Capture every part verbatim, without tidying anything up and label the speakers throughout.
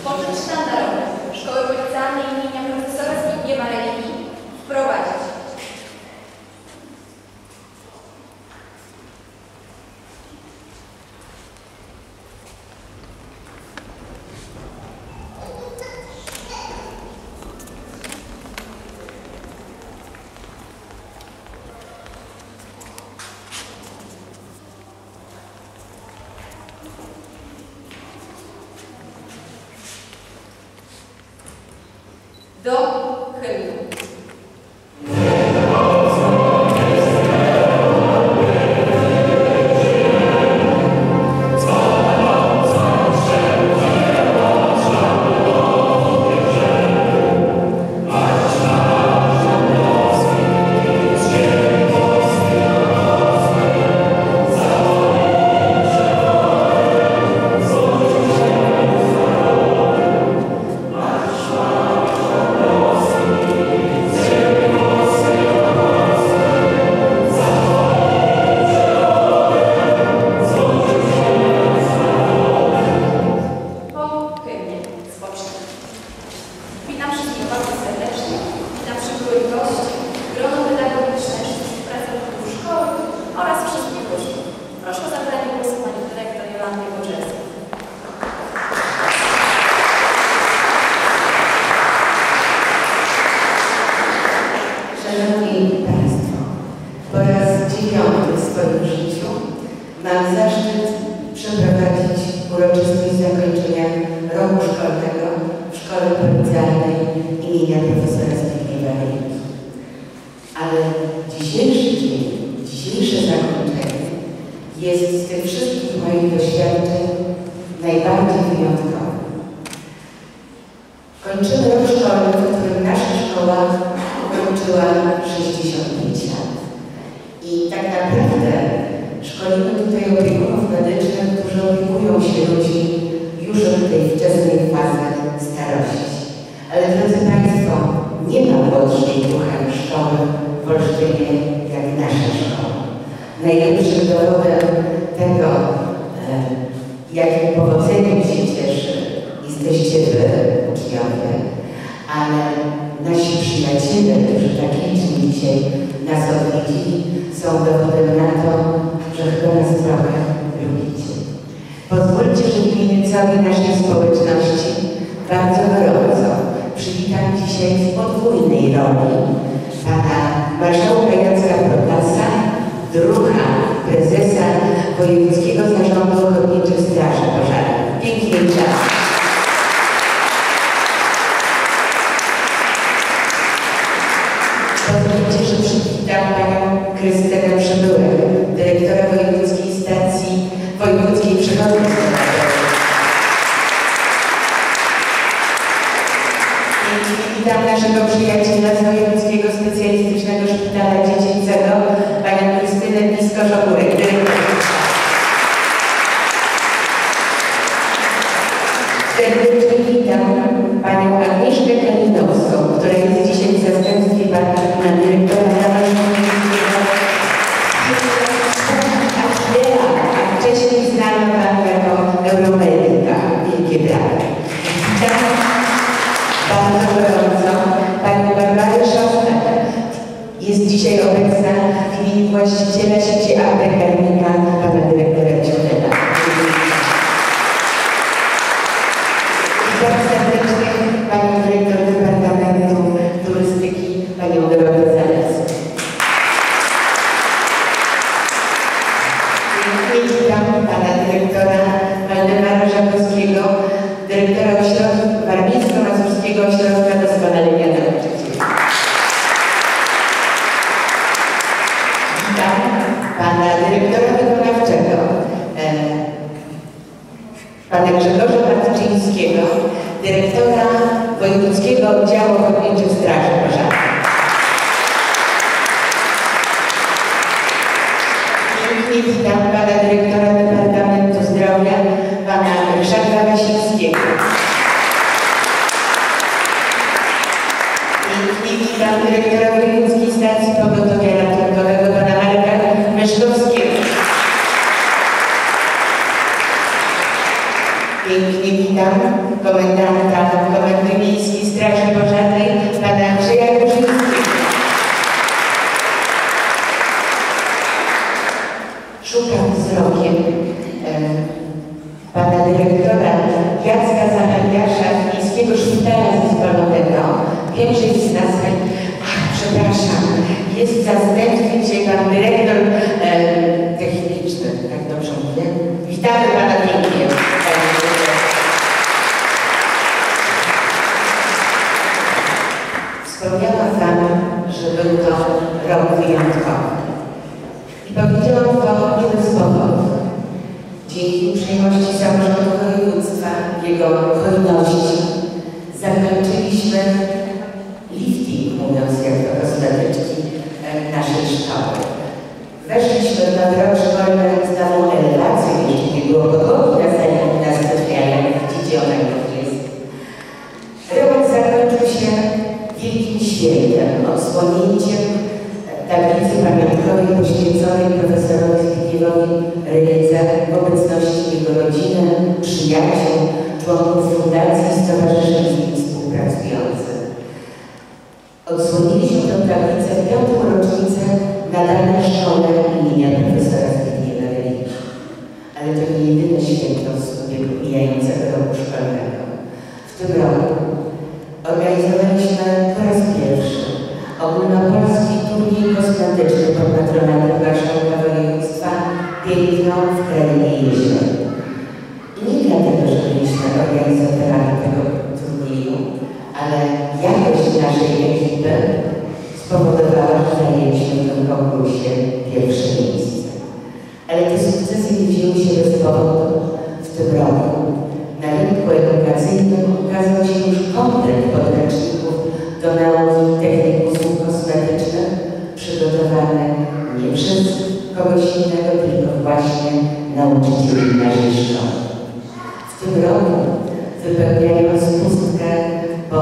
Speaker 1: poczet sztandarowy Szkoły Policjalnej imienia profesora Zbigniewa Religi wprowadzić. Do hymnu.
Speaker 2: Mam zaszczyt przeprowadzić uroczystość zakończenia roku szkolnego w Szkole Policjalnej imienia profesora Zbigniewa Religi. Ale dzisiejszy dzień, dzisiejsze zakończenie jest z tych wszystkich moich doświadczeń najbardziej wyjątkowe. Kończymy rok szkolny, w którym nasza szkoła ukończyła sześćdziesiąt pięć lat. I tak naprawdę szkolimy tutaj opiekunów medycznych, którzy opiekują się ludźmi już od tej wczesnej fazy starości. Ale drodzy Państwo, nie ma młodszej duchem szkoły w Olsztynie jak nasza szkoła. Najlepszym dowodem tego, jakim powodzeniem się cieszy, jesteście Wy, uczniowie, ale nasi przyjaciele, którzy tak licznie dzisiaj nas odwiedzili, są dowodem na to, że chyba nas trochę lubicie. Pozwólcie, że w imieniu całej naszej społeczności bardzo gorąco przywitam dzisiaj w podwójnej roli pana marszałka Jacka Protasa, druha prezesa Wojewódzkiego Zarządu Ochotniczych Straży Pożarnych. Pięknie czas. Pozwólcie, że przywitam panią Krystynę Przybyłek, dyrektora Wojewódzkiej Stacji Wojewódzkiej Przychodni. Witam naszego przyjaciela z Wojewódzkiego Specjalistycznego Szpitala Dziecięcego, panią Krystynę Blisko-Żogórek, dyrektor. Serdecznie witam panią Agnieszkę Kalinowską, która jest dzisiaj w zastępstwie pana dyrektora a wcześniej znana pan jako euromedyka. Wielkie brawa. Witam bardzo gorąco panią Barbarę Szostak. Jest dzisiaj obecna w imieniu właściciela sieci aptek Garnika, pana dyrektora Ciotela. Witam serdecznie panią dyrektor Departamentu Turystyki, panią Dorotę Zalewską. Witam pana dyrektora Waldemara Żakowskiego, dyrektora Ośrodka Warmińsko-Mazurskiego Ośrodka Doskonalenia Nauczycieli. Witam pana dyrektora wykonawczego, e, pana Grzegorza Marczyńskiego, dyrektora Wojewódzkiego Oddziału Ochotniczych Straży Pożarnych. Witam pana dyrektora Departamentu Zdrowia, pana Ryszarda Wasińskiego. I witam dyrektora Wojewódzkiej Stacji Pogotowia Ratunkowego, pana Marka Myszkowskiego. Pięknie witam witam komendanta Komendy Miejskiej Straży Pożarnej, pana Andrzeja Górzyńskiego. Szukam wzrokiem e, pana dyrektora Jacka Zachariasza z Miejskiego Szpitala Zespołowego. Wiem, że jest na sali. Ach, przepraszam, jest zastępny dzisiaj pan dyrektor e, techniczny, tak dobrze mówię. Witamy pana pięknie. Wspomniałam wam, że był to rok wyjątkowy. I powiedziałam to nie bez powodu. Dzięki uprzejmości samorządu województwa, jego hojności, zakończyliśmy lifting, mówiąc jak to kosmetyczki, naszej szkoły. Weszliśmy w nowy rok szkolny z nową elewacją, jeszcze nie było podłogi na sali gimnastycznej, widzicie, ona już jest. Rok zakończył się wielkim świętem, odsłonięciem tablicy pamiątkowej poświęconej profesorowi Zbigniewowi Rydze w obecności jego rodziny, przyjaciół, członków fundacji i stowarzyszeń z nim współpracujących. Odsłoniliśmy tę tablicę w piątą rocznicę nadanej szkole imienia profesora Zbigniewa Rydy. Ale to nie jedyne święto w sobie mijającego roku szkolnego. W tym roku organizowaliśmy po raz pierwszy ogólnopolski turniej kosmetyczny pod patronatem Marszałka Województwa Piękno w Krainie Jezior. I nie dlatego, że byliśmy organizatorami tego turnieju, ale jakość naszej ekipy spowodowała, że zajęliśmy w tym konkursie pierwsze miejsce. Ale te sukcesy nie wzięły się bez powodu. W tym roku na rynku edukacyjnym ukazał się już komplet podręczników do nauki technik usług kosmetycznych, przygotowany nie przez kogoś innego, tylko właśnie nauczycieli naszej szkoły. W tym roku, wypełniając pustkę po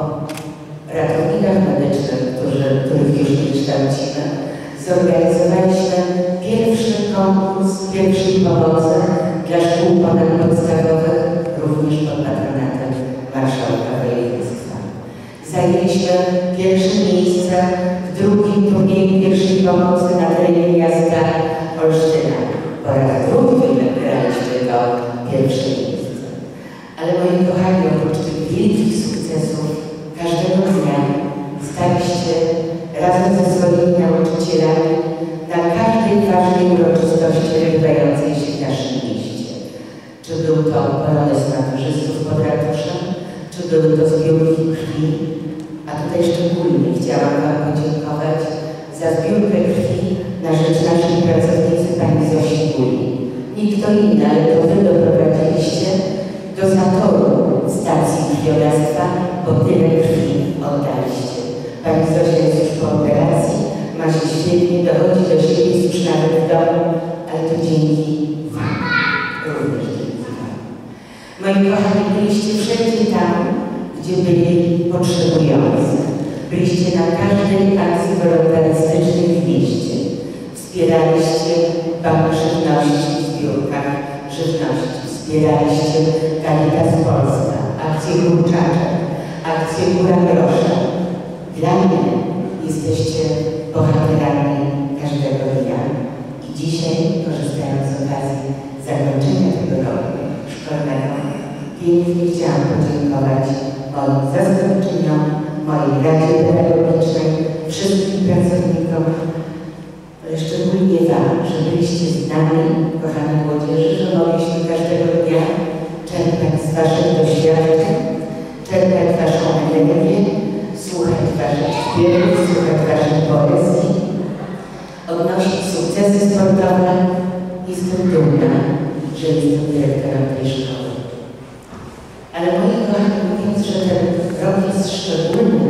Speaker 2: ratownikach medycznych, którzy, których już nie kształcimy, zorganizowaliśmy pierwszy konkurs pierwszej pomocy dla szkół ponadpodstawowych, również pod patronatem Marszałka Województwa. Zajęliśmy pierwsze miejsce w drugim turnieju pierwszej pomocy na terenie miasta Olsztyna. Po raz drugi wygraliśmy to pierwsze miejsce. Ale moi kochani, oprócz tych wielkich sukcesów, każdego dnia staliście razem ze swoimi nauczycielami na każdej ważnej uroczystości odbywającej się w naszym mieście. Czy był to polonez maturzystów pod ratuszem, czy były to zbiórki krwi. A tutaj szczególnie chciałam wam podziękować za zbiórkę krwi na rzecz naszej pracownicy pani Zosi Guli. Nie kto inny, ale to wy doprowadziliście do zatoru stacji krwiodawstwa, bo tyle krwi oddaliście. Pani Zosia jest już po operacji, ma się świetnie, dochodzi do siebie, jest już nawet w domu, ale to dzięki wam, również dzięki wam. Moi kochani, byliście wszędzie tam, gdzie byli potrzebujący. Byliście na każdej akcji wolontarystycznej w mieście. Wspieraliście Bank Żywności w zbiórkach żywności. Wspieraliście Caritas Polska, akcję Kurczaczek, akcję Góra Grosza. Dla mnie jesteście bohaterami każdego dnia. I dzisiaj, korzystając z okazji zakończenia tego roku szkolnego, pięknie chciałam podziękować moim zastępczyniom, mojej Radzie Pedagogicznej, wszystkim pracownikom, ale szczególnie wam, że byliście z nami, kochani młodzieży, że mogliśmy każdego dnia czerpać z waszych doświadczeń, czerpać waszą energię, słuchać waszych śpiewów, słuchać waszych poezji, odnosić sukcesy sportowe. Jestem dumna, że jestem dyrektorem tej szkoły. Ale moi kochani, mówiąc, że ten rok jest szczególny,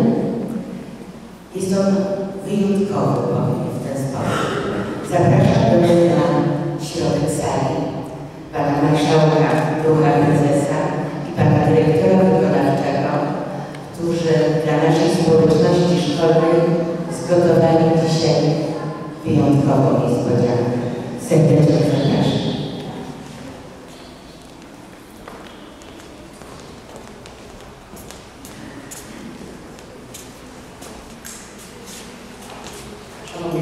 Speaker 2: jest on wyjątkowy, powiem w ten sposób. Zapraszam do mnie na środek sali pana marszałka, ducha prezesa i pana dyrektora wykonawczego, którzy dla naszej społeczności szkolnej zgotowali dzisiaj wyjątkową niespodziankę. Serdecznie zapraszam.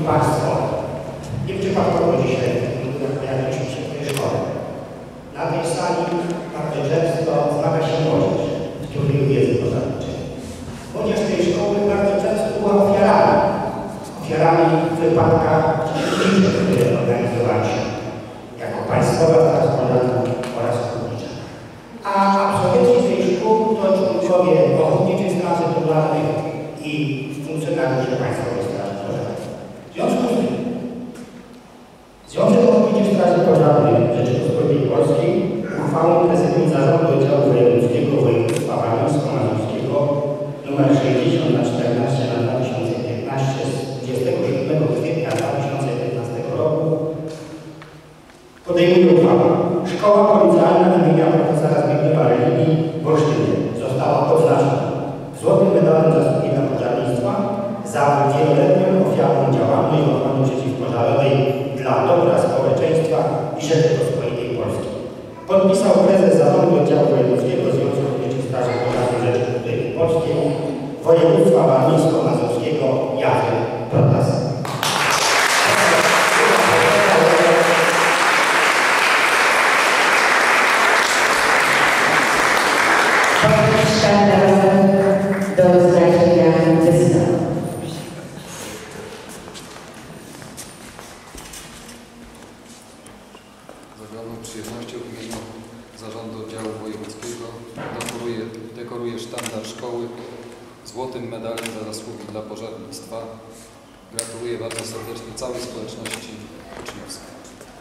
Speaker 3: Państwo, nieprzypadkowo dzisiaj pojawiliśmy się w tej szkole. Na tej sali bardzo często zmaga się młodzież w studium wiedzy pożarniczej. Młodzież tej szkoły bardzo często była ofiarami. Ofiarami w wypadkach liczb, które organizowaliśmy jako państwowa straż pożarna oraz ochotnicza. A absolwenci tej szkół to członkowie ochotniczej straży pożarnej i funkcjonariusze Państwowej Straży Pożarnej. W związku z tym Związek Ochotniczych Straży Pożarnej Rzeczypospolitej Polskiej uchwałą Prezydium Zarządu Oddziału Wojewódzkiego Województwa Warmińsko-Mazurskiego nr sześćdziesiąt na czternaście na dwa tysiące piętnaście z dwudziestego siódmego kwietnia dwa tysiące piętnastego roku podejmuje uchwałę. Szkoła Policyjna imienia profesora Zbigniewa Religii w Olsztynie została odznaczona złotym medalem zasługi dla pożarnictwa za wieloletnią ofiarną działalność w ochronie przeciwpożarowej dla dobra społeczeństwa i Rzeczypospolitej Polskiej. Podpisał prezes Zarządu Oddziału Wojewódzkiego Związku Ochotniczych Straży Pożarnej Rzeczypospolitej Polskiej Województwa Warmińsko-Mazurskiego Jacek Protas.
Speaker 2: Do oznaczenia wystawy.
Speaker 4: Z ogromną przyjemnością w imieniu Zarządu Oddziału Wojewódzkiego dekoruję, dekoruję sztandar szkoły złotym medalem za zasługi dla pożarnictwa. Gratuluję bardzo serdecznie całej społeczności uczniowskiej.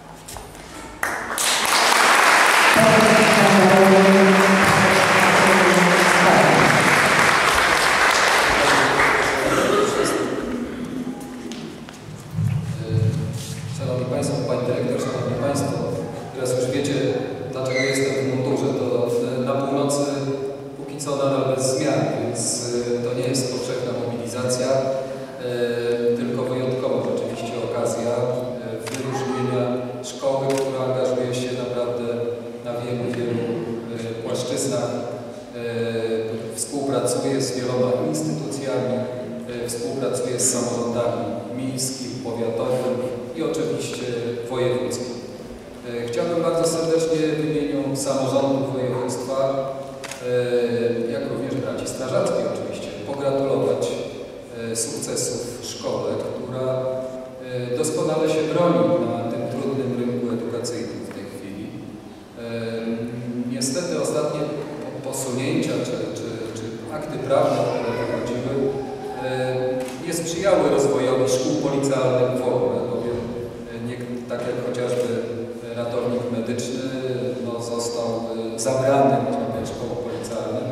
Speaker 4: Szanowni Państwo, Pani Dyrektor, Szanowni Państwo, teraz już wiecie, dlaczego jestem w mundurze. To na północy póki co nadal bez zmian, więc to nie jest powszechna mobilizacja, tylko wyjątkowa rzeczywiście okazja wyróżnienia szkoły, która angażuje się naprawdę na wielu, wielu płaszczyznach. Współpracuje z wieloma instytucjami, współpracuje z samorządami miejskim, powiatowym i oczywiście wojewódzkim. Chciałbym bardzo serdecznie w imieniu samorządu województwa, jak również braci strażackiej oczywiście, pogratulować sukcesów szkole, która doskonale się broni na tym trudnym rynku edukacyjnym w tej chwili. Niestety ostatnie posunięcia czy, czy, czy akty prawne, które wychodziły, nie sprzyjały rozwojowi szkół policyjnych w ogóle, bowiem nie, tak jak chociażby ratownik medyczny no, został zabrany szkołom policyjnym.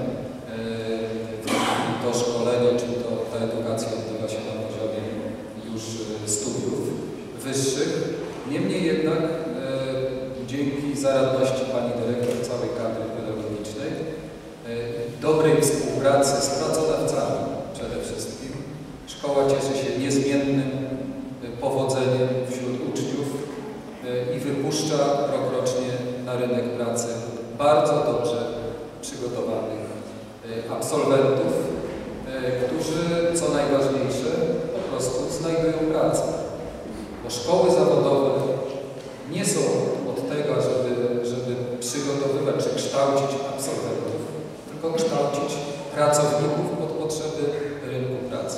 Speaker 4: To szkolenie, czy to ta edukacja odbywa się na poziomie już studiów wyższych. Niemniej jednak dzięki zaradności Pani Dyrektor, całej kadry pedagogicznej, dobrej współpracy z pracodawcami przede wszystkim, szkoła cieszy się niezmiennym powodzeniem wśród uczniów i wypuszcza rokrocznie na rynek pracy bardzo dobrze przygotowanych absolwentów, którzy, co najważniejsze, po prostu znajdują pracę. Bo szkoły zawodowe nie są od tego, żeby, żeby przygotowywać czy kształcić absolwentów, tylko kształcić pracowników pod potrzeby rynku pracy.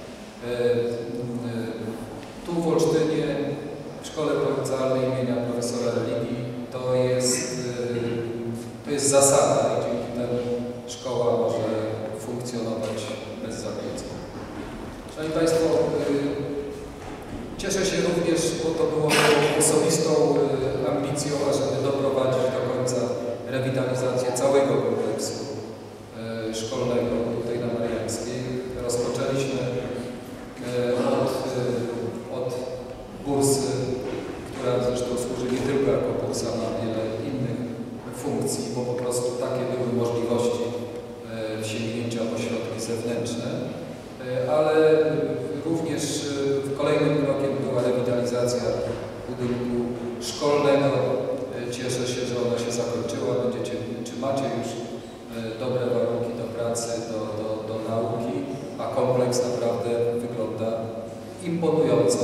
Speaker 4: Tu w Olsztynie, w Szkole Policyjnej imienia profesora Religii, to jest, to jest zasada i dzięki temu szkoła może funkcjonować bez zakłóceń. Szanowni Państwo, cieszę się również, bo to było osobistą ambicją, ażeby doprowadzić do końca rewitalizację całego kompleksu szkolnego tutaj na Mariańskiej. Rozpoczęliśmy od, od bursy, która zresztą służy nie tylko jako bursa, ma wiele innych funkcji, bo po prostu takie były możliwości sięgnięcia po środki zewnętrzne, ale również kolejnym krokiem była rewitalizacja budynku szkolnego. Cieszę się, że ona się zakończyła. Będziecie, czy macie już dobre warunki do pracy, do, do, do nauki, a kompleks naprawdę wygląda imponująco.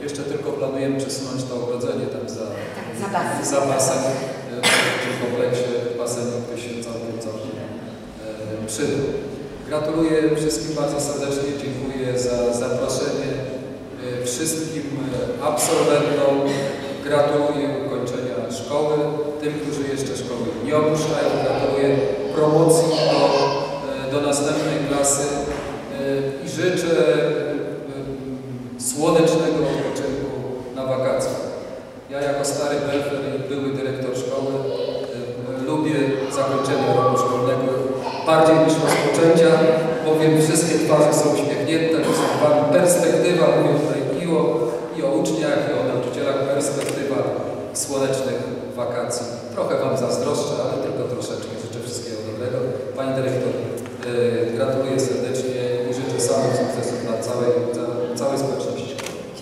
Speaker 4: Jeszcze tylko planujemy przesunąć to ogrodzenie tam za,
Speaker 2: za basen.
Speaker 4: za basen w tym kompleksie basenu, który się całkiem, całkiem e, przydał. Gratuluję wszystkim bardzo serdecznie, dziękuję za zaproszenie. E, wszystkim absolwentom gratuluję ukończenia szkoły. Tym, którzy jeszcze szkoły nie opuszczają, gratuluję promocji do, do następnej klasy i życzę słonecznego odpoczynku na wakacjach. Ja jako stary belfer i były dyrektor szkoły lubię zakończenie roku szkolnego bardziej niż rozpoczęcia, bowiem wszystkie twarze są uśmiechnięte, są wami perspektywa, mówię tutaj i o, i o uczniach, i o nauczycielach, perspektywa słonecznych wakacji. Trochę wam zazdroszczę, ale tylko troszeczkę. Życzę wszystkiego dobrego. Pani dyrektor, yy, gratuluję serdecznie i życzę samych sukcesów dla całej, dla całej społeczności.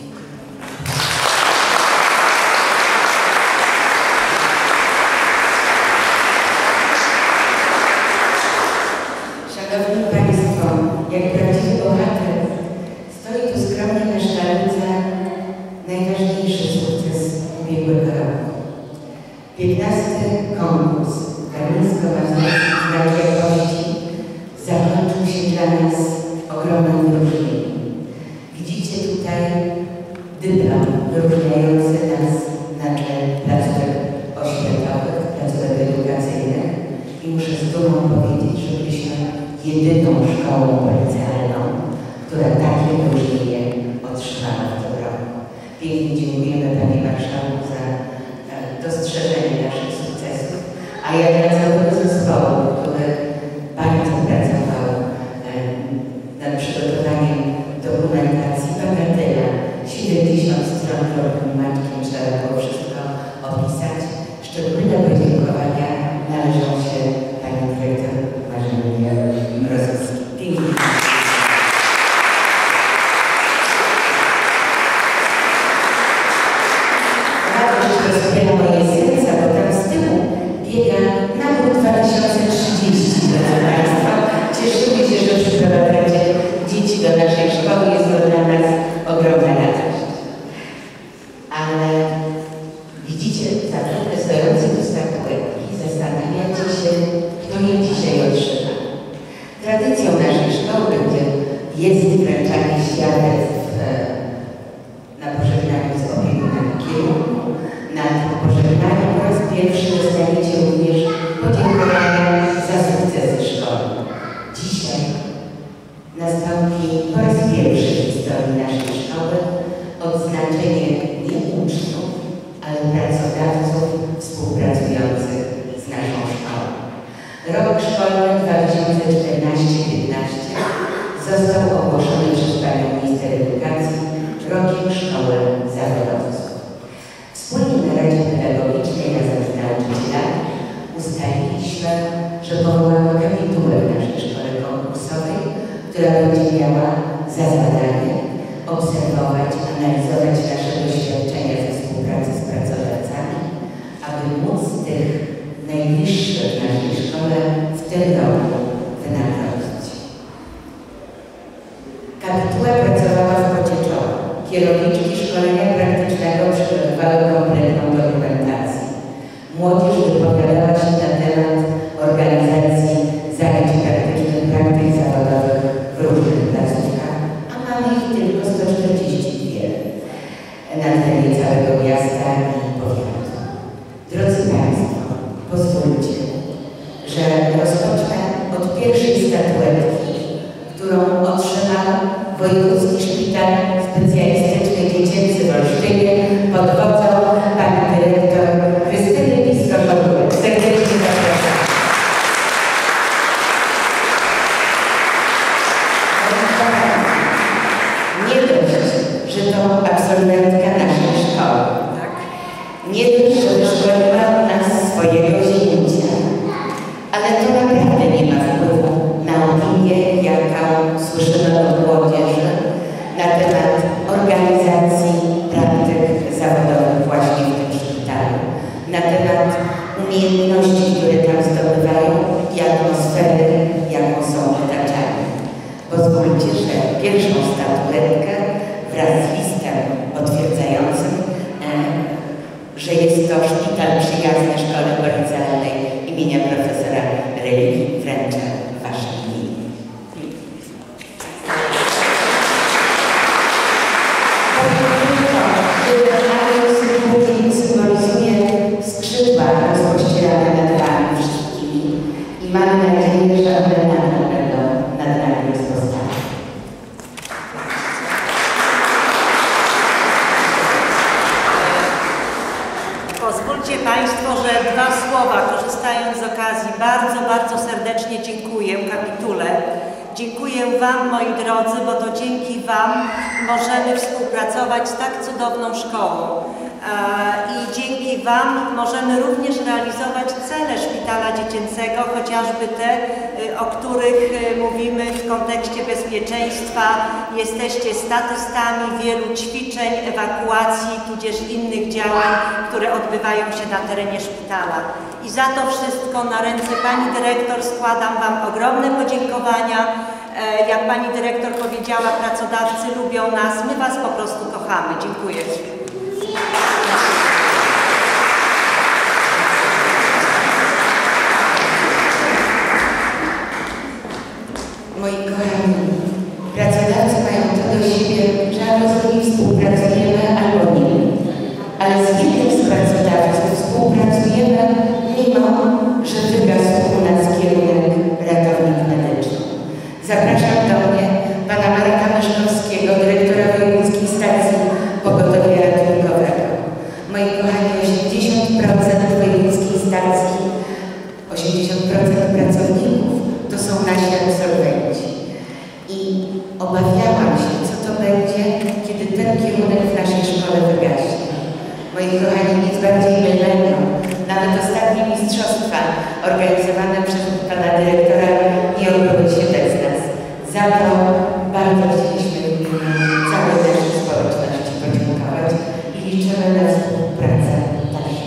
Speaker 2: Szanowni Państwo, jak prawdziwy bohater stoi tu skromnie na sztabce najważniejszy sukces ubiegłego roku. piętnasty konkurs Kamińsko-Mazurski Znak Jakości zakończył się dla nas ogromnym wyróżnieniem. Widzicie tutaj dyplom wyróżniający nas na tle placówek oświatowych, placówek edukacyjnych i muszę z dumą powiedzieć, że byliśmy jedyną szkołą policjalną, która takie wyróżnienie otrzymała w tym roku. Pięknie dziękujemy Panie Marszałku za dostrzeżenie naszych sukcesów, a ja dla całego zespołu, który bardzo pracował nad przygotowaniem dokumentacji, bagatela, siedemdziesiąt stron matki, trzeba było wszystko opisać. Szczególne podziękowania należą się Pani Dyrektor Marzenie Mrozowskiej. Pięknie. Rozpiera moje serca, bo tam z tyłu biega nabór dwa tysiące trzydzieści, proszę Państwa. Cieszymy się, że przyprowadzacie dzieci do naszej szkoły. Jest to dla nas ogromna radość. Ale widzicie, zapewne stojący tu statuetki, zastanawiacie się, kto je dzisiaj otrzyma. Tradycją naszej szkoły, gdzie jest wręczanie świadectw na pożegnaniu z opiekunem kierunku, na tym pożegnaniu po raz pierwszy dostaniecie również podziękowania za sukcesy szkoły. Dzisiaj nastąpi po raz pierwszy w historii naszej szkoły odznaczenie nie uczniów, ale pracodawców współpracujących z naszą szkołą. Rok szkolny dwa tysiące czternaście piętnaście został ogłoszony przez Panią Minister Edukacji rokiem szkoły zawodowców. Wspólnie na Radzie Pedagogicznej razem z nauczycielami ustaliliśmy, że powołamy kapitułę w naszej szkole konkursowej, która będzie miała za zadanie obserwować, analizować nasze doświadczenia ze współpracy z pracodawcami, aby móc tych najbliższych w naszej szkole w tym roku wynagrodzić. Kapituła pracowała w Pocieczowie. Kierowniczki szkolenia praktycznego przygotowały kompletną dokumentację. Młodzież wypowiadała się na temat organizacji zajęć praktycznych, praktyk zawodowych w różnych placówkach, a mamy ich tylko sto czterdzieści dwa na terenie całego miasta i powiatu. Drodzy Państwo, pozwólcie, że rozpocznę od pierwszej statuetki, którą otrzymał Wojewódzki Szpital Specjalistyczny Dziecięcy w Olsztynie pod wodzą Pani Dyrektor Krystyny Piskosz-Ogórek. Serdecznie zapraszam. Nie dość, że to absolwentka naszej szkoły. Nie dość, że wyszkoliła nas swojego zięcia, ale to naprawdę nie ma wpływu na opinię, jaką słyszymy od młodzieży na temat organizacji praktyk zawodowych właśnie w tym szpitalu, na temat umiejętności, które tam zdobywają i atmosfery, jaką są otaczani. Pozwólcie, że pierwszą statuetkę wraz z listem potwierdzoną Szpital Przyjazny Szkoły Policealnej imienia profesora religii wręcza Wasze imię. Symbolizuje skrzydła rozpościerane nad Wami wszystkimi i mamy nadzieję, że one nadal będą nad nami rozpostawione.
Speaker 5: Pozwólcie Państwo, że dwa słowa, korzystając z okazji, bardzo, bardzo serdecznie dziękuję kapitule. Dziękuję Wam, moi drodzy, bo to dzięki Wam możemy współpracować z tak cudowną szkołą. I dzięki Wam możemy również realizować cele Szpitala Dziecięcego, chociażby te, o których mówimy w kontekście bezpieczeństwa. Jesteście statystami wielu ćwiczeń, ewakuacji, tudzież innych działań, które odbywają się na terenie szpitala. I za to wszystko na ręce Pani Dyrektor składam Wam ogromne podziękowania. Jak Pani Dyrektor powiedziała, pracodawcy lubią nas, my Was po prostu kochamy. Dziękuję.
Speaker 2: Moi kochani, pracodawcy mają to do siebie, że albo z nimi współpracujemy, albo nie. Ale z jednym z pracodawców współpracujemy, mimo że wygasł u nas kierunek ratownik medyczny. Zapraszam do mnie pana Marka Myszkowskiego, dyrektora Wojewódzkiej Stacji Pogotowia Ratunkowego. Moi kochani, osiemdziesiąt procent wojewódzkiej stacji, osiemdziesiąt procent pracowników to są nasi absolwenci. I obawiałam się, co to będzie, kiedy ten kierunek w naszej szkole wygaśnie. Moi kochani, nic bardziej mylnego. Nawet ostatnie mistrzostwa organizowane przez pana dyrektora nie odbyły się bez nas. Za to bardzo chcieliśmy w imieniu całej naszej społeczności podziękować i liczymy na współpracę dalszą.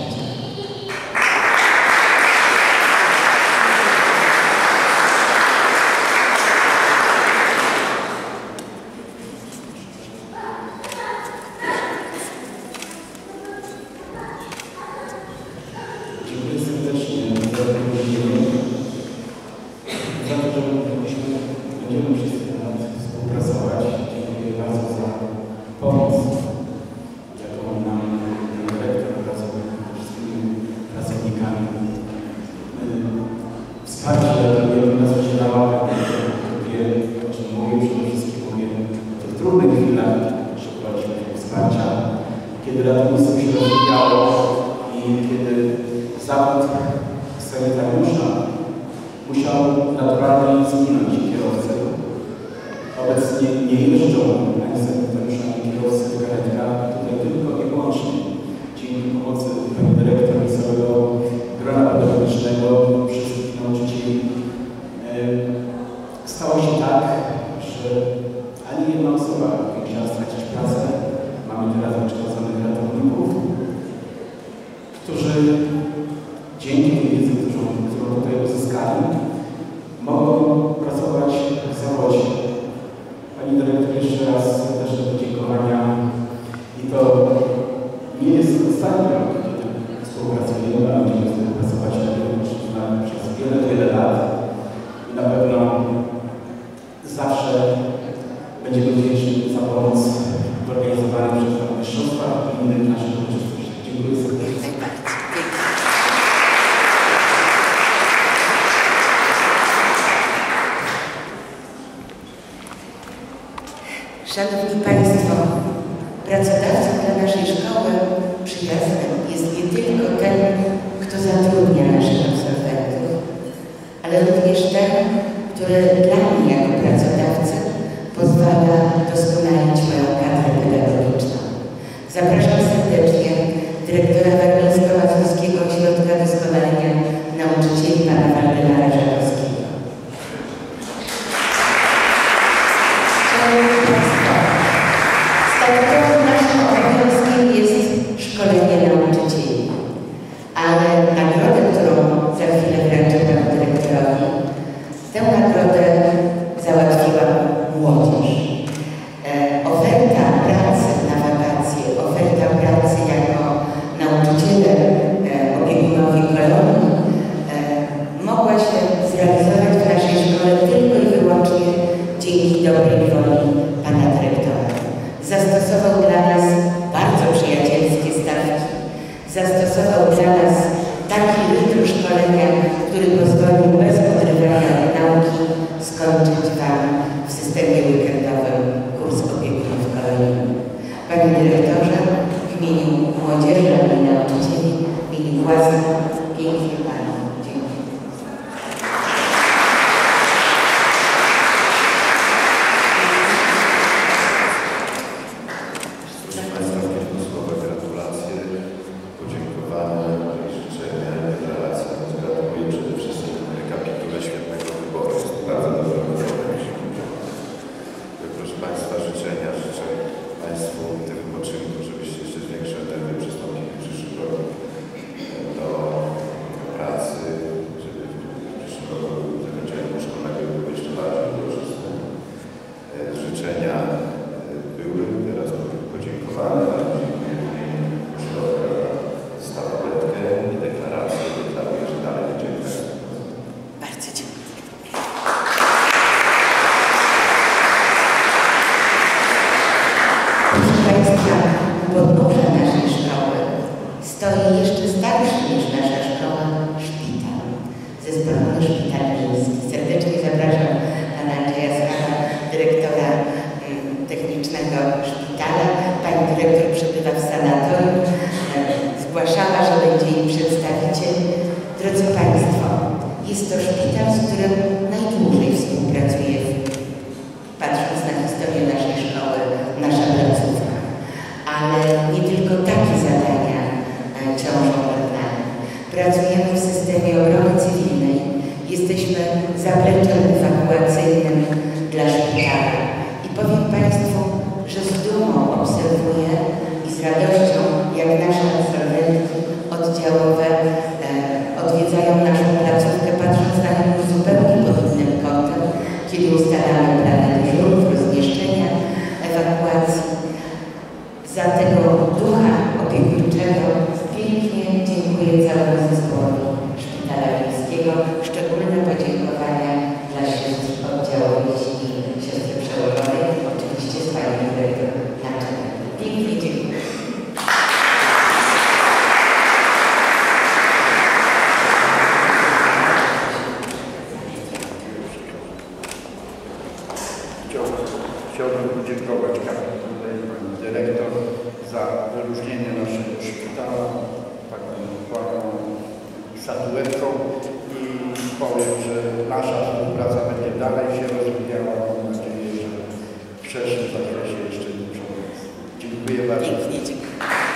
Speaker 6: Dziękuję serdecznie za zaproszenie, za to, że mogliśmy, będziemy wszyscy współpracować. Dziękuję bardzo za pomoc, jaką nam dyrektor wraz z wszystkimi pracownikami. Wsparcie, jakie nas udzielała, wie, o czym mówię, przede wszystkim mówię o tych trudnych chwilach, szukaliśmy tego wsparcia, kiedy ratownictwo się rozwijało i kiedy zawód sanitariusza musiał naturalnie zginąć kierowcy. Obecnie nie jeżdżą sanitariuszami kierowcy w karetkach, tutaj tylko i wyłącznie dzięki pomocy pani dyrektor i całego grona pedagogicznego, wszystkich nauczycieli. Stało się tak, że ani jedna osoba nie chciała stracić pracę. Mamy teraz wykształconych ratowników, którzy dzięki tej wiedzy, którą, którą tutaj uzyskali, mogą pracować w zawodzie. Pani dyrektor, jeszcze raz serdeczne podziękowania. I to nie jest ostatni rok, kiedy współpracujemy, a będziemy współpracować przez wiele, wiele lat. I na pewno zawsze będziemy wdzięczni za pomoc w organizowanych przez Pana mistrzostwa i innych naszych uczestników. Dziękuję serdecznie.
Speaker 2: Szanowni Państwo, pracodawcą dla naszej szkoły przyjaznym jest nie tylko ten, kto zatrudnia naszych absolwentów, ale również ten, który dla mnie jako pracodawcy pozwala doskonalić moją kadrę pedagogiczną. Zapraszam serdecznie dyrektora Warmińsko-Mazurskiego Ośrodka Doskonalenia Nauczycieli pana Waldemara Żakowskiego. Statutowo naszym obowiązkiem jest szkolenie nauczycieli, ale nagrodę, którą za chwilę wręczę panu dyrektorowi, tę nagrodę załatwiła młodzież. E, oferta pracy na wakacje, oferta pracy jako nauczyciele obserwuję i z radością, jak nasze absolwentki oddziałowe e, odwiedzają naszą placówkę, patrząc na nią już zupełnie pod innym kątem, kiedy ustalamy plany dyżurów, rozmieszczenia, ewakuacji. Za tego ducha opiekuńczego pięknie dziękuję całemu zespołowi Szpitala Miejskiego. Szczególne podziękowania dla sióstr oddziałowych i siostry przełożonej, oczywiście z Pani Dyrektor na czele. Pięknie dziękuję.
Speaker 7: Chciałbym, chciałbym podziękować kapitulowi Pani Dyrektor za wyróżnienie naszego szpitala taką taką statuetką i powiem, że nasza współpraca będzie dalej się rozwijała. Mam nadzieję, że w szerszym zakresie jeszcze dużo więcej. Dziękuję bardzo.
Speaker 2: Pięknie dziękuję.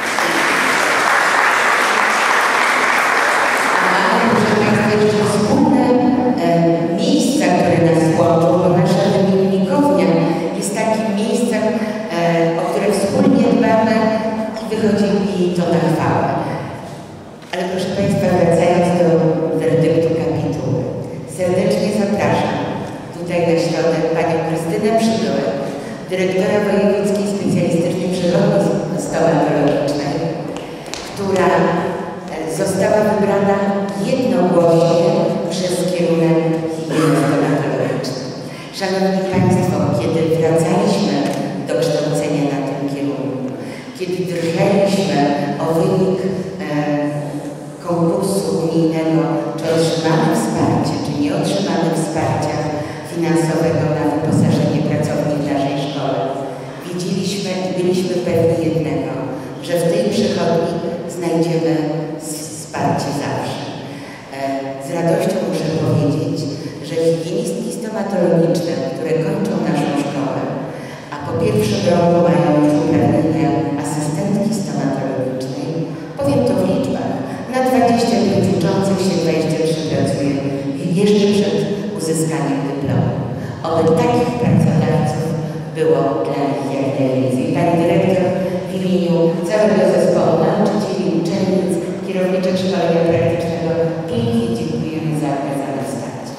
Speaker 2: Proszę Państwa, jeszcze wspólne e, miejsca, które nas łączą, bo nasza wymiennikownia jest takim miejscem, e, o które wspólnie dbamy i wychodzi mi to na chwałę. Ale proszę Państwa, wracając do werdyktu kapituły, serdecznie zapraszam tutaj na środek Panią Krystynę Przybyłę, dyrektora Wojewódzkiej Specjalistycznej Przyrodni Stomatologicznej, która została wybrana jednogłośnie przez kierunek higieny stomatologicznej. Szanowni Państwo, kiedy wracaliśmy do kształcenia na tym kierunku, kiedy drżeliśmy o wynik e, konkursu unijnego, czy otrzymamy wsparcie, czy nie otrzymamy wsparcia finansowego na wyposażenie pracowni w naszej szkole, wiedzieliśmy i byliśmy pewni jednego, że w tej przychodni znajdziemy wsparcie zawsze. Z radością muszę powiedzieć, że higienistki stomatologiczne, które kończą naszą szkołę, a po pierwszym roku mają już uprawnienia asystentki stomatologicznej, powiem to w liczbach, na dwadzieścia pięć uczących się dwadzieścia trzy pracuje jeszcze przed uzyskaniem dyplomu. Oby takich pracodawców było dla nich jak najwięcej. Pani dyrektor w imieniu całego zespołu nauczycieli, uczennic, kierowniczych szkolenia praktycznego pięknie dziękujemy za okazane wsparcie.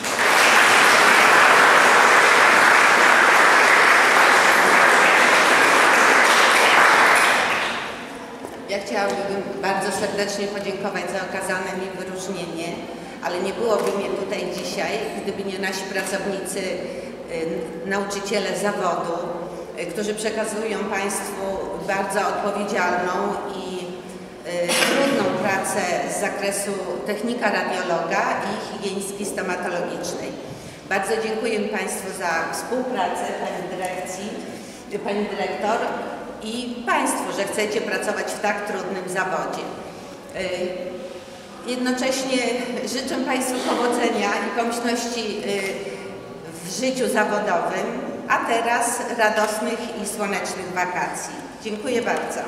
Speaker 8: Ja chciałabym bardzo serdecznie podziękować za okazane mi wyróżnienie, ale nie byłoby mnie tutaj dzisiaj, gdyby nie nasi pracownicy, y, nauczyciele zawodu, y, którzy przekazują Państwu bardzo odpowiedzialną i y, trudną pracę z zakresu technika radiologa i higienistki stomatologicznej. Bardzo dziękuję Państwu za współpracę, Pani Dyrekcji, Pani Dyrektor i Państwu, że chcecie pracować w tak trudnym zawodzie. Y, Jednocześnie życzę Państwu powodzenia i pomyślności w życiu zawodowym, a teraz radosnych i słonecznych wakacji. Dziękuję bardzo.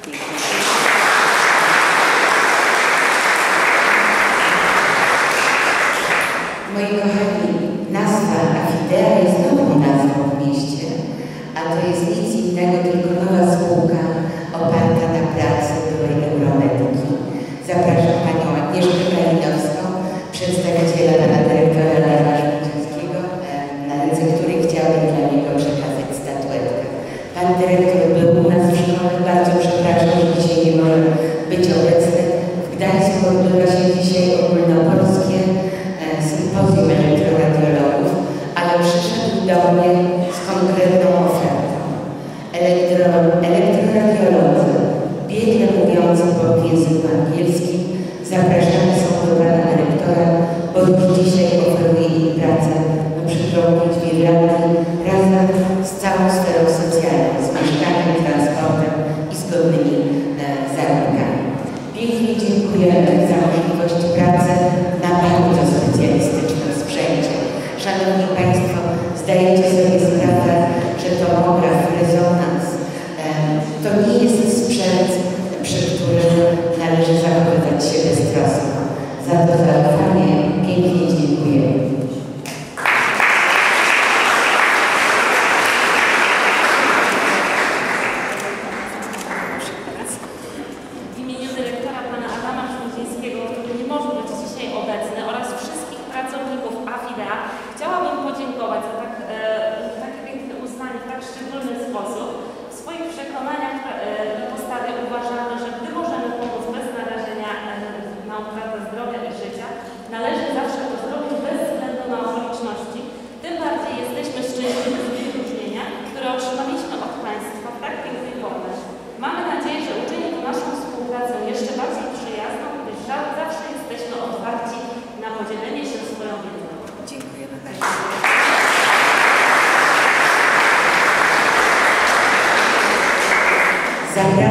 Speaker 2: Moi kochani, nazwa Afidea jest nową nazwą w mieście, a to jest nic innego, tylko nowa spółka oparta na pracy byłej Euromedyki. Zapraszam Panią Agnieszkę Kalinowską, przedstawiciela Pana Dyrektora Leona Szmicińskiego, na ręce której chciałabym dla niego przekazać statuetkę. Pan Dyrektor był u nas w szkole, bardzo przepraszam, że dzisiaj nie może być obecny. W Gdańsku odbywa się dzisiaj ogólnopolskie sympozjum elektroradiologów, ale przyszedł do mnie z konkretną ofertą. Elektro, elektroradiolodzy, biegle mówiący po języku angielskim, zapraszamy są do Pana Dyrektora, bo już dzisiaj oferuje im pracę na przypomnieć w Irlandii razem z całą sferą socjalną, z mieszkaniem, transportem i z godnymi e, zarobkami. Pięknie dziękuję za możliwość pracy na bardzo specjalistycznym sprzęcie. Szanowni Państwo, zdajecie sobie sprawę, że tomograf, rezonans e, to nie jest sprzęt, przy którym należy zachowywać się beztrosko. Za to zaufanie pięknie dziękuję.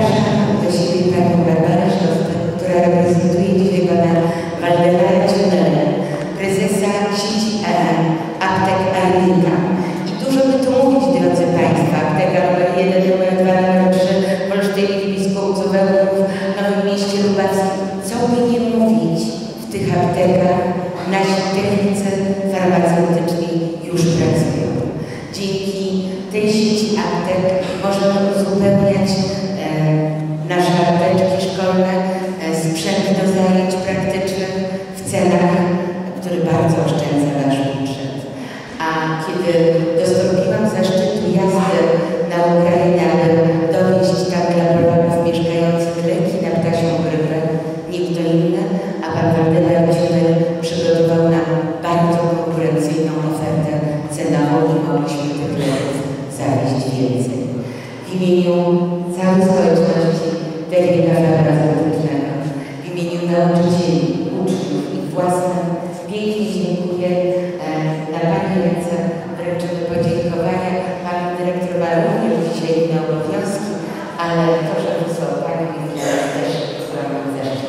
Speaker 2: Zapraszam do siebie panią Barbarę Szloftek, która reprezentuje dzisiaj pana Waldemara Ciunela, prezesa sieci aptek Arnika. I dużo by tu mówić, drodzy Państwo, apteka numer jeden, numer dwa, numer trzy, Wolsztynie, Biskupców, Wełków, Nowym Mieście Lubawskim. Co by nie mówić, w tych aptekach nasi technicy farmaceutyczni już pracują. Dzięki tej sieci aptek możemy uzupełniać e, nasze apteczki szkolne, e, sprzęt do zajęć praktycznych w cenach, który bardzo oszczędza nasz budżet. A kiedy dostąpiłam zaszczytu jazdy na Ukrainę, aby dowieźć tam dla Polaków mieszkających leki na ptasią grypę, nie kto inny, a pan Waldemar Ciunel przygotował nam bardzo konkurencyjną ofertę cenową i mogliśmy tych leków zawieźć więcej. W imieniu całej społeczności technika farmaceutycznego, w imieniu nauczycieli, uczniów i własnym pięknie dziękuję. Na Pani ręce wręczymy podziękowania. Pani dyrektor ma również dzisiaj inne obowiązki, ale to, że wysłał Panią i też mam zaszczyt.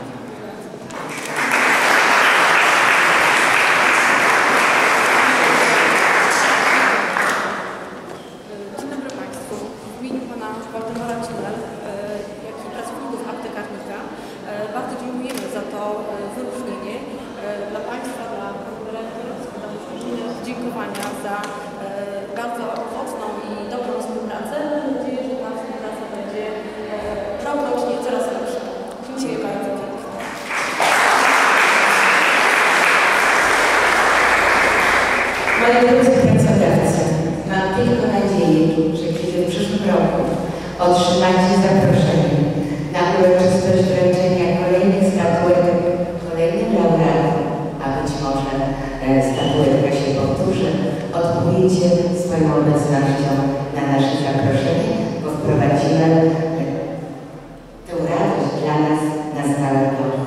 Speaker 9: Dzień dobry Państwu. W imieniu Pana Waldemara Ciunel, jak i pracowników aptek Arnika bardzo dziękujemy za to wyróżnienie. Dla Państwa, dla Pani Dyrektor składamy szczególne dziękowania za bardzo owocną i dobrą współpracę. Mam nadzieję, że ta współpraca będzie rokrocznie coraz lepsza. Dziękuję bardzo.
Speaker 2: Moi drodzy pracodawcy, mam tylko nadzieję, że kiedy w przyszłym roku otrzymacie zaproszenie na uroczystość wręczenia kolejnych statuetek, kolejnym laureatom, a być może e, statuetka się powtórzy, odpowiecie swoją obecnością na nasze zaproszenie, bo wprowadzimy e, tę radość dla nas na stałe do e,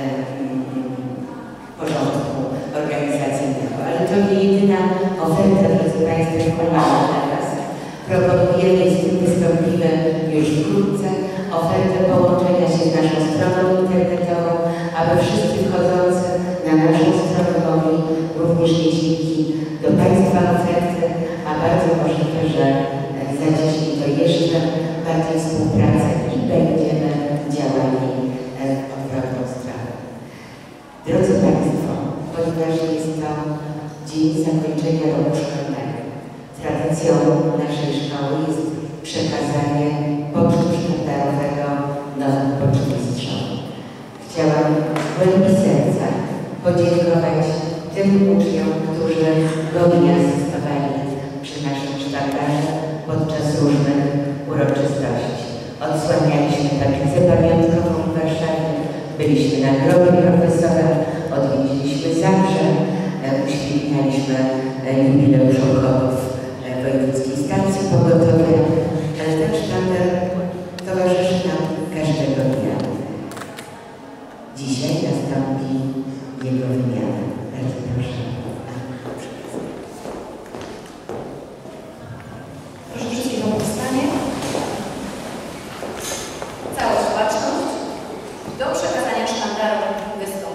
Speaker 2: porządku organizacyjnego. Ale to nie jedyna oferta, drodzy Państwo, jaką mamy dla Was. Proponujemy i z tym wystąpimy już wkrótce ofertę połączenia się z naszą stroną internetową, aby wszyscy wchodzący na naszą stronę mogli również mieć linki do Państwa oferty, a bardzo możliwe, że zacieśni to jeszcze bardziej współpracę i będziemy działali w odwrotną stronę. Drodzy Państwo, ponieważ jest to dzień zakończenia roku szkolnego, tradycją naszej szkoły jest przekazanie pocztu sztandarowego nowym pocztmistrzom. Chciałam w głębi serca podziękować tym uczniom, którzy godnie asystowali przy naszym sztandarze podczas różnych uroczystości. Odsłanialiśmy tablicę pamiątkową w Warszawie, byliśmy na grobie profesora, odwiedziliśmy Zabrze, uświetnialiśmy jubileusz obchodów Wojewódzkiej Stacji Pogotowia, ale ten sztandar towarzyszy nam każdego dnia. Dzisiaj nastąpi jego wymiana. Bardzo proszę.
Speaker 1: Proszę wszystkich o powstanie. Całość baczność do przekazania sztandaru wystąpi.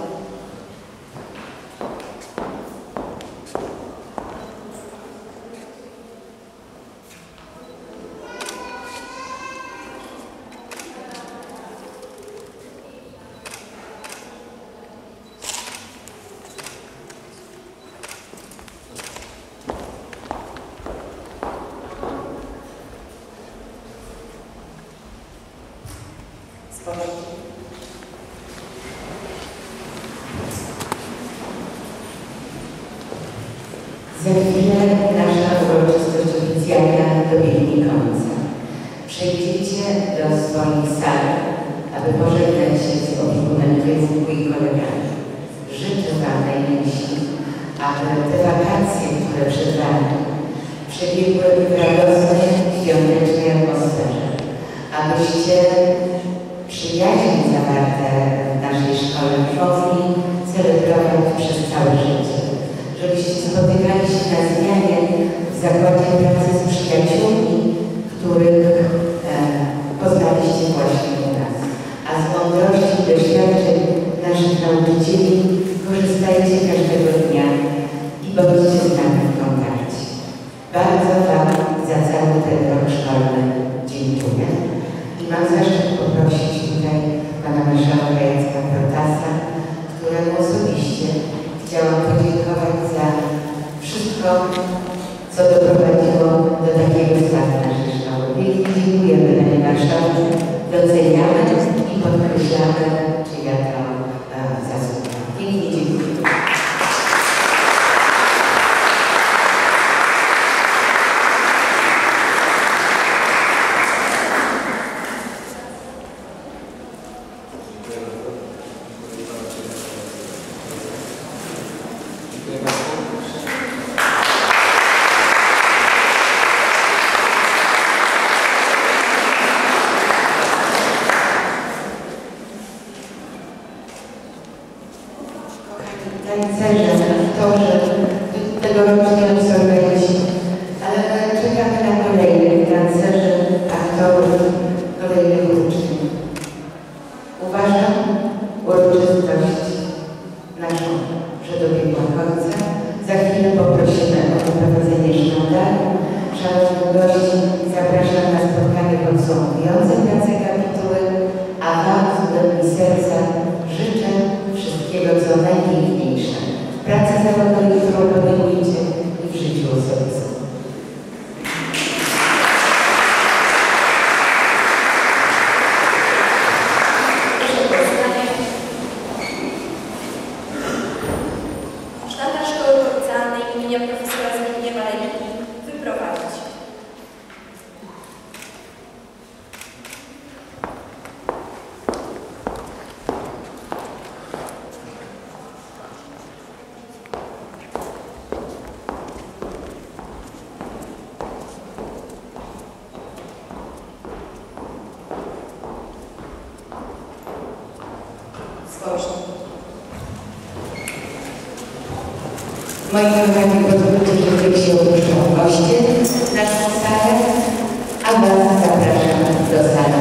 Speaker 2: Za chwilę nasza uroczystość oficjalna dobiegnie końca. Przejdziecie do swoich sal, aby pożegnać się z opiekunem języku i kolegami. Życzę Wam najmilsi, aby te wakacje, które przed Wami, przebiegły w radosnej, świątecznej atmosferze, abyście przyjaźnie zawarte w naszej szkole mogli celebrować przez całe życie. Żebyście spotykali się na zmianie w zakładzie pracy z przyjaciółmi, których e, poznaliście Bardzo Wam za cały ten rok szkolny dziękuję i mam zaszczyt poprosić tutaj Pana Marszałka Jacka Protasa, któremu osobiście chciałam podziękować za wszystko, co doprowadziło do takiego stanu naszej szkoły. Pięknie dziękujemy, Panie Marszałku, doceniamy i podkreślamy, czyja to e, zasługa. Pięknie dziękuję. Tancerze, aktorzy, tegorocznie absolwenci, ale czekamy na kolejnych tancerzy, aktorów, kolejnych uczniów. Uważam uroczystość naszą, że dobiegła końca. Za chwilę poprosimy o wyprowadzenie sztandaru. Szanowni gości, zapraszam na spotkanie podsumowujące pracę kapituły, a Wam z głębi serca życzę wszystkiego, co najpiękniejsze w pracy zawodowej, którą podejmujecie i w życiu osobistym.
Speaker 1: Proszę o powstanie. Sztandar Szkoły Oficjalnej imienia profesora Zbigniewa Lewiki wyprowadzić.
Speaker 2: Moi kochani, pozwólcie, że tych się opuszczą goście naszą salę, a Was zapraszam do sali.